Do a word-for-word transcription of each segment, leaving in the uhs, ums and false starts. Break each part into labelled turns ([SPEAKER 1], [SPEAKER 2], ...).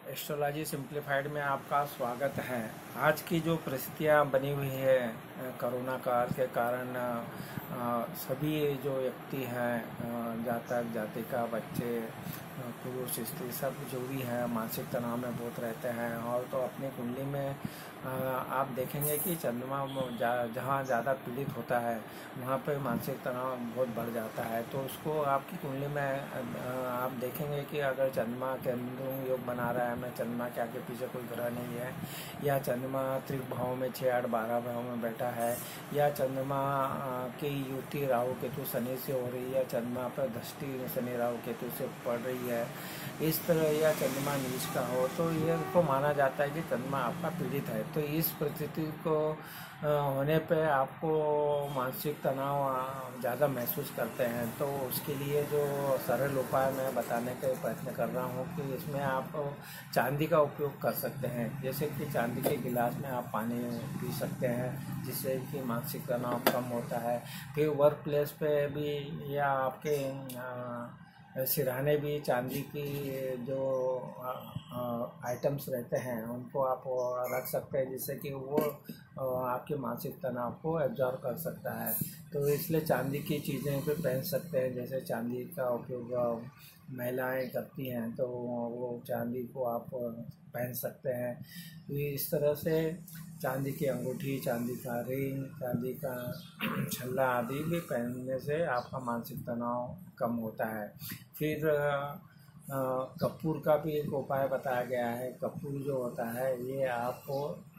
[SPEAKER 1] Astrology simplified में आपका स्वागत है। आज की जो परिस्थितियाँ बनी हुई है कोरोना काल के कारण, सभी जो व्यक्ति हैं, जातक जातिका, बच्चे, पुरुष स्त्री, सब जो भी है मानसिक तनाव में बहुत रहते हैं। और तो अपनी कुंडली में आप देखेंगे कि चंद्रमा जहाँ ज़्यादा पीड़ित होता है वहाँ पे मानसिक तनाव बहुत बढ़ जाता है। तो उसको आपकी कुंडली में आप देखेंगे कि अगर चंद्रमा केंद्र योग बना रहा है, मैं चंद्रमा के आगे पीछे कोई ग्रह नहीं है, या चंद्रमा त्रिक भाव में छः आठ बारह भाव में बैठा है, या चंद्रमा की युति राहु केतु शनि से हो रही है, चंद्रमा पर दृष्टि शनि राहु केतु से पड़ रही है, इस तरह या चंद्रमा नीच का हो, तो ये को माना जाता है कि चंद्रमा आपका पीड़ित है। तो इस परिस्थिति को होने पे आपको मानसिक तनाव ज़्यादा महसूस करते हैं। तो उसके लिए जो सरल उपाय मैं बताने का प्रयत्न कर रहा हूँ कि इसमें आप चांदी का उपयोग कर सकते हैं। जैसे कि चांदी के गिलास में आप पानी पी सकते हैं, जिससे कि मानसिक तनाव कम होता है। फिर वर्क प्लेस पे भी या आपके सिरहाने भी चांदी की जो आइटम्स रहते हैं उनको आप रख सकते हैं, जिससे कि वो आपके मानसिक तनाव को एब्जॉर्ब कर सकता है। तो इसलिए चांदी की चीज़ें भी पहन सकते हैं। जैसे चांदी का उपयोग महिलाएं करती हैं, तो वो चांदी को आप पहन सकते हैं। तो इस तरह से चांदी की अंगूठी, चांदी का रिंग, चांदी का छल्ला आदि भी पहनने से आपका मानसिक तनाव कम होता है। फिर कपूर का भी एक उपाय बताया गया है। कपूर जो होता है ये आपको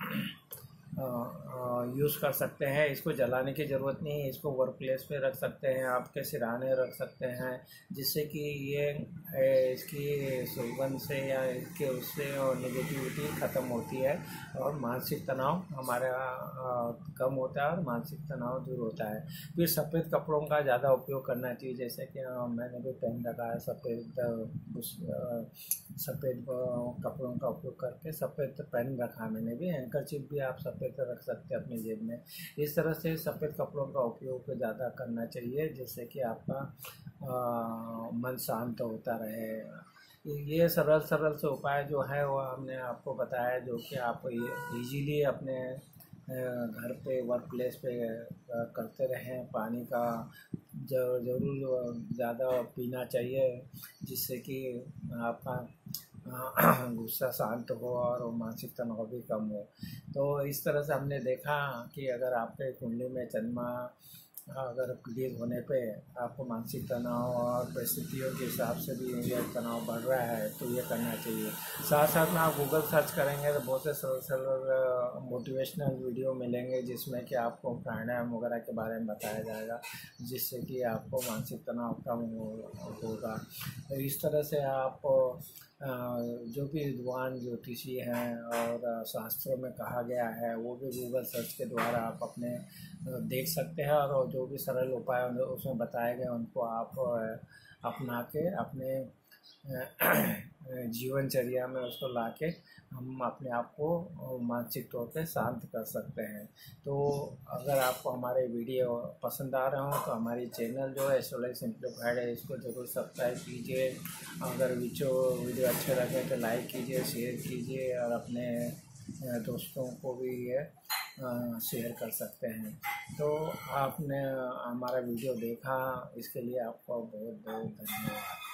[SPEAKER 1] यूज़ कर सकते हैं। इसको जलाने की ज़रूरत नहीं है, इसको वर्क प्लेस पे रख सकते हैं, आपके सिरहाने रख सकते हैं, जिससे कि ये इसकी सुगंध से या इसके उससे और नेगेटिविटी ख़त्म होती है और मानसिक तनाव हमारा कम होता है और मानसिक तनाव दूर होता है। फिर सफ़ेद कपड़ों का ज़्यादा उपयोग करना चाहिए। जैसे कि मैंने भी पहन रखा है सफ़ेद उस सफ़ेद कपड़ों का उपयोग करके सफ़ेद पहन रखा है मैंने भी। हैंकरचीफ भी आप सफ़ेद रख सकते हैं अपनी जेब में। इस तरह से सफ़ेद कपड़ों का उपयोग ज़्यादा करना चाहिए, जिससे कि आपका आ, मन शांत होता रहे। ये सरल सरल से उपाय जो है वो हमने आपको बताया, जो कि आप इजीली अपने घर पे वर्क प्लेस पे करते रहें। पानी का ज़रूर ज़्यादा पीना चाहिए, जिससे कि आपका गुस्सा शांत हो और मानसिक तनाव भी कम हो। तो इस तरह से हमने देखा कि अगर आपके कुंडली में चंद्रमा अगर पीड़ित होने पे आपको मानसिक तनाव और परिस्थितियों के हिसाब से भी ये तनाव बढ़ रहा है, तो ये करना चाहिए। साथ साथ में आप गूगल सर्च करेंगे तो बहुत से सरल सरल मोटिवेशनल वीडियो मिलेंगे, जिसमें कि आपको प्राणायाम वगैरह के बारे में बताया जाएगा, जिससे कि आपको मानसिक तनाव कम होगा। तो इस तरह से आप जो भी विद्वान ज्योतिषी हैं और शास्त्रों में कहा गया है वो भी गूगल सर्च के द्वारा आप अपने देख सकते हैं, और जो भी सरल उपाय उसमें बताए गए उनको आप अपना के अपने जीवनचर्या में उसको ला के हम अपने आप को मानसिक तौर पे शांत कर सकते हैं। तो अगर आपको हमारे वीडियो पसंद आ रहे हो तो हमारी चैनल जो है एस्ट्रोलॉजी सिंप्लीफाइड है, इसको ज़रूर सब्सक्राइब कीजिए। अगर वीडियो वीडियो अच्छे लगे तो लाइक कीजिए, शेयर कीजिए, और अपने दोस्तों को भी ये शेयर कर सकते हैं। तो आपने हमारा वीडियो देखा, इसके लिए आपका बहुत बहुत धन्यवाद।